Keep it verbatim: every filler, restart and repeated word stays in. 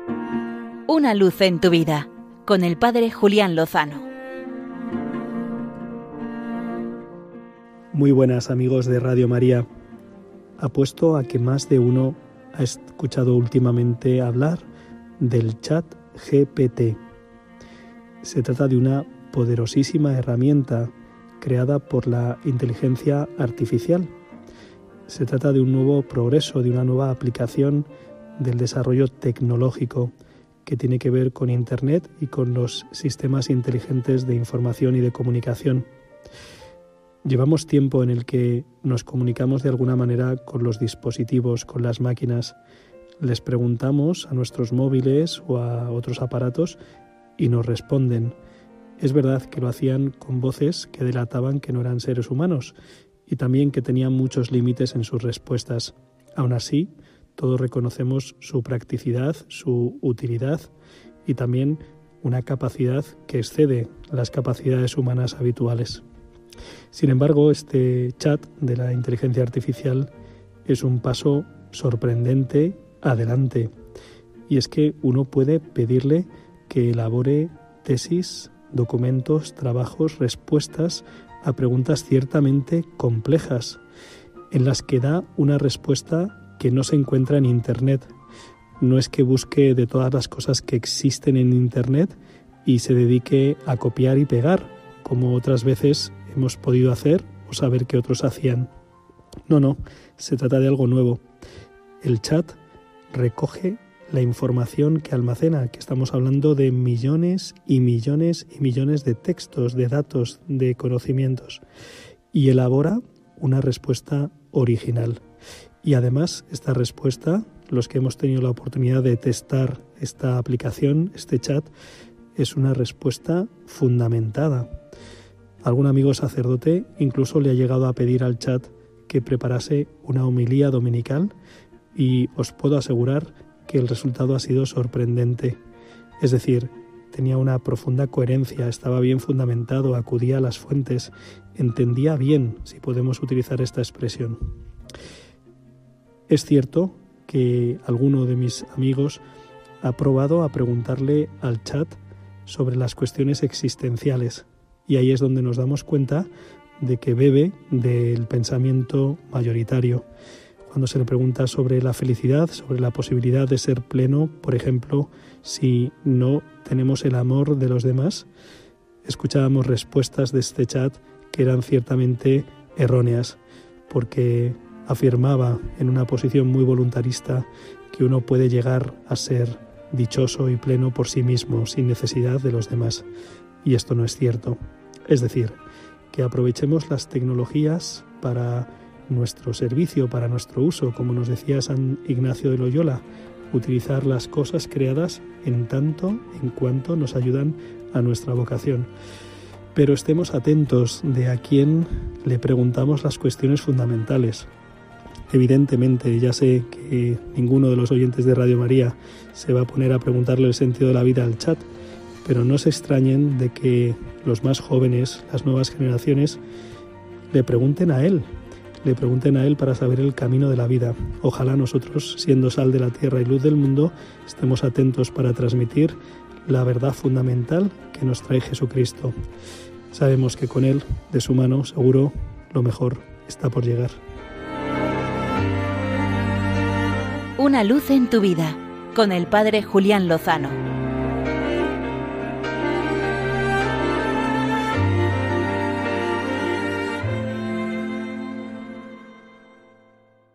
Una luz en tu vida, con el padre Julián Lozano. Muy buenas, amigos de Radio María. Apuesto a que más de uno ha escuchado últimamente hablar del chat G P T. Se trata de una poderosísima herramienta creada por la inteligencia artificial. Se trata de un nuevo progreso, de una nueva aplicación del desarrollo tecnológico que tiene que ver con Internet y con los sistemas inteligentes de información y de comunicación. Llevamos tiempo en el que nos comunicamos de alguna manera con los dispositivos, con las máquinas. Les preguntamos a nuestros móviles o a otros aparatos y nos responden. Es verdad que lo hacían con voces que delataban que no eran seres humanos y también que tenían muchos límites en sus respuestas. Aún así, todos reconocemos su practicidad, su utilidad y también una capacidad que excede las capacidades humanas habituales. Sin embargo, este chat de la inteligencia artificial es un paso sorprendente adelante. Y es que uno puede pedirle que elabore tesis, documentos, trabajos, respuestas a preguntas ciertamente complejas, en las que da una respuesta que no se encuentra en Internet. No es que busque de todas las cosas que existen en Internet y se dedique a copiar y pegar, como otras veces hemos podido hacer o saber que otros hacían. No, no, se trata de algo nuevo. El chat recoge la información que almacena, que estamos hablando de millones y millones y millones de textos, de datos, de conocimientos, y elabora una respuesta original. Y además, esta respuesta, los que hemos tenido la oportunidad de testar esta aplicación, este chat, es una respuesta fundamentada. Algún amigo sacerdote incluso le ha llegado a pedir al chat que preparase una homilía dominical y os puedo asegurar que el resultado ha sido sorprendente. Es decir, tenía una profunda coherencia, estaba bien fundamentado, acudía a las fuentes, entendía bien, si podemos utilizar esta expresión. Es cierto que alguno de mis amigos ha probado a preguntarle al chat sobre las cuestiones existenciales y ahí es donde nos damos cuenta de que bebe del pensamiento mayoritario. Cuando se le pregunta sobre la felicidad, sobre la posibilidad de ser pleno, por ejemplo, si no tenemos el amor de los demás, escuchábamos respuestas de este chat que eran ciertamente erróneas, porque afirmaba en una posición muy voluntarista que uno puede llegar a ser dichoso y pleno por sí mismo, sin necesidad de los demás. Y esto no es cierto. Es decir, que aprovechemos las tecnologías para nuestro servicio, para nuestro uso, como nos decía San Ignacio de Loyola, utilizar las cosas creadas en tanto en cuanto nos ayudan a nuestra vocación. Pero estemos atentos de a quién le preguntamos las cuestiones fundamentales. Evidentemente, ya sé que ninguno de los oyentes de Radio María se va a poner a preguntarle el sentido de la vida al chat, pero no se extrañen de que los más jóvenes, las nuevas generaciones, le pregunten a él, le pregunten a él para saber el camino de la vida. Ojalá nosotros, siendo sal de la tierra y luz del mundo, estemos atentos para transmitir la verdad fundamental que nos trae Jesucristo. Sabemos que con él, de su mano, seguro, lo mejor está por llegar. Una luz en tu vida, con el padre Julián Lozano.